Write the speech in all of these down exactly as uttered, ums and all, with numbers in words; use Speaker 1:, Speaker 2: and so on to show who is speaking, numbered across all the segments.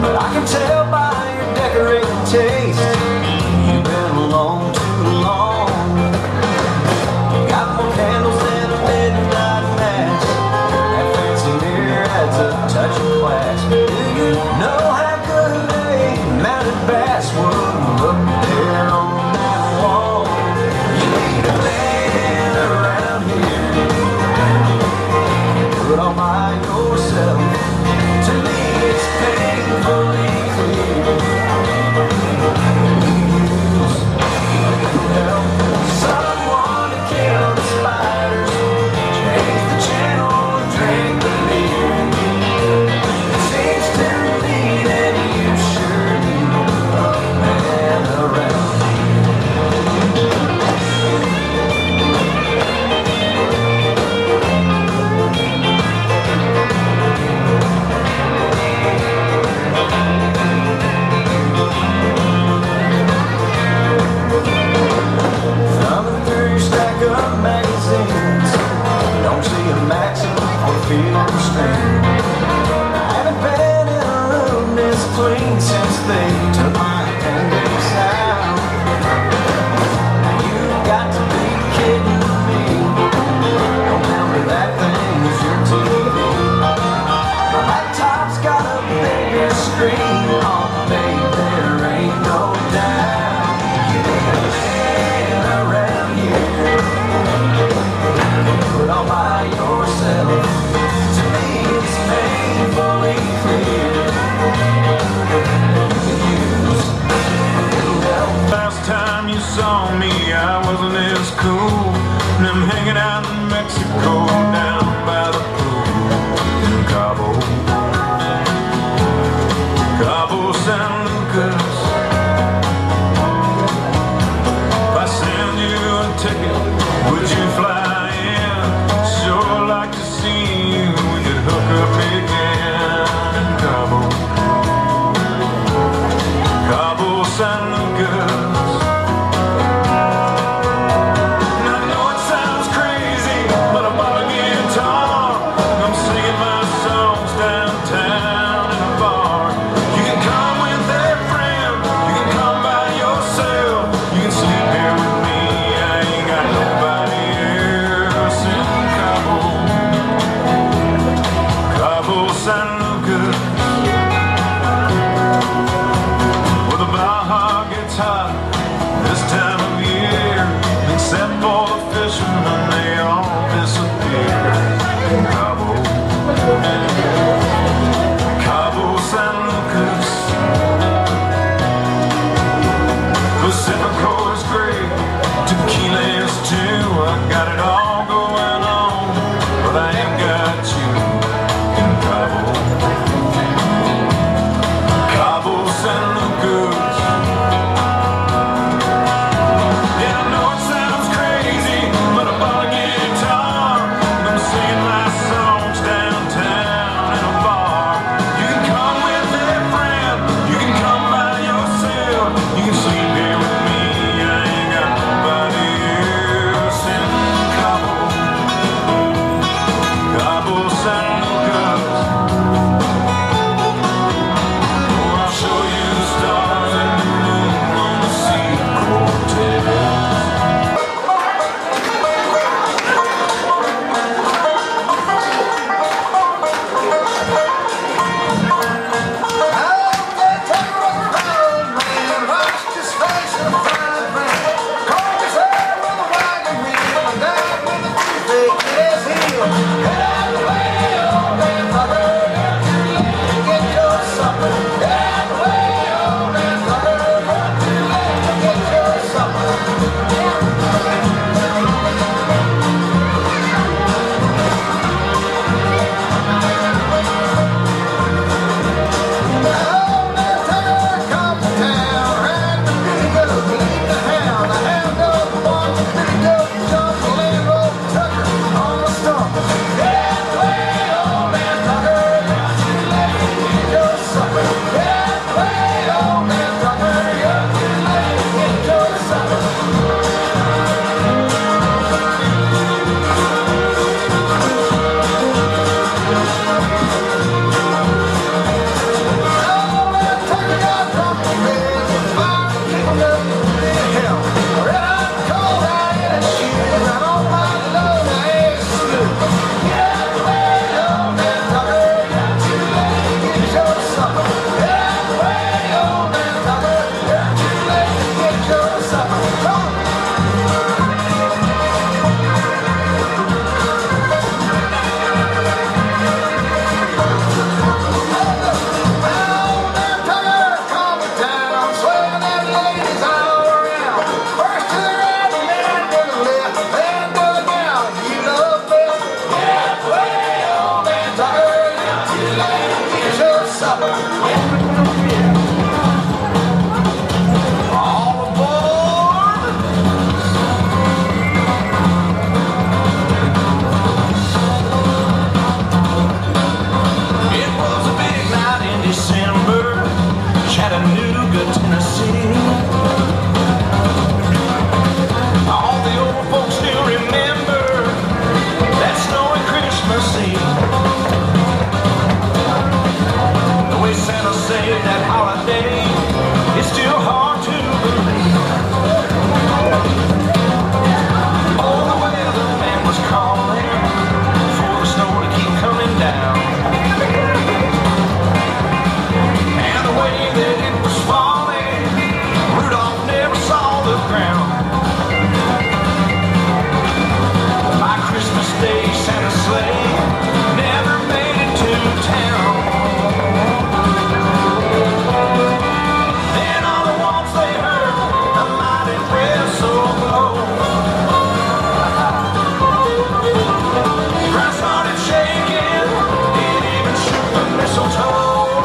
Speaker 1: but I can tell by your decorating taste you've been alone too long. Got more candles than a midnight mass. That fancy mirror adds a touch of class. Do you know how good a mounted bass would look there on that wall? You need a man around here. Do it all by yourself. To me it's painfully clear. You use a little help. Someone to kill the spiders. Change the channel and drink the beer. It seems to me that you sure need a man around thumbing through your stack of magazines. Don't see a maxim or feel the stream. I haven't been in a room this clean since they took my appendix out. You got to be kidding me. Don't tell me that thing's your T V. My laptop's got a bigger screen on it, babe, there ain't no doubt. You need a man around here. Do it all by yourself. To me it's painfully clear. You can use a little help.
Speaker 2: Last time you saw me, I wasn't as cool. And I'm hanging out in Mexico, down by the pool in Cabo. Cabo
Speaker 1: Chattanooga, Tennessee. All the old folks still remember that snowy Christmas Eve. The way Santa saved that holiday, it's still hard to believe. Oh, the weatherman was calling for the snow to keep coming down. And the way that it was falling, Rudolph never saw the ground. By Christmas Day, Santa's sleigh never made it to town. Then all at once they heard a mighty whistle blow. The ground started shaking, it even shook the mistletoe.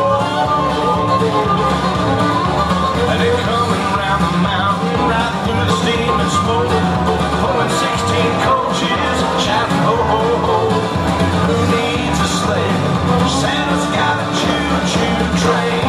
Speaker 1: And they're coming round the mountain, right through the steam and smoke, pulling sixteen coaches, shouting ho ho ho. Who needs a sleigh? Santa's got a choo-choo train.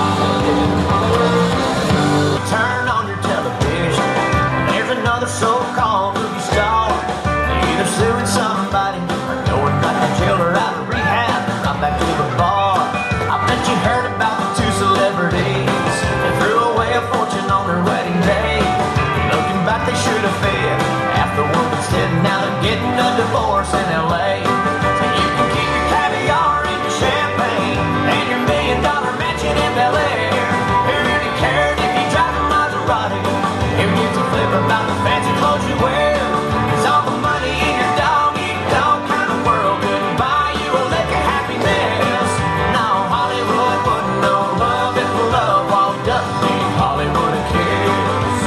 Speaker 1: Turn on your television, there's another so-called movie star, either suing somebody or going back to jail or out of rehab, right back to the bar. I bet you heard about the two celebrities that threw away a fortune on their wedding day. Looking back, they should have fed half the world instead. Now they're getting a divorce in L A. So you can keep your caviar and your champagne and your million dollar mansion in Bel Air. Who really cares if you drive a Maserati? Who gives a flip about the fancy clothes you wear? 'Cause all the money in your dog-eat-dog kind of world couldn't buy you a lick of happiness. No, Hollywood wouldn't know love if love walked up to me. Hollywood a kiss.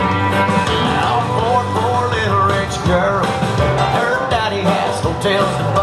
Speaker 1: Now poor, poor little rich girl, her daddy has hotels to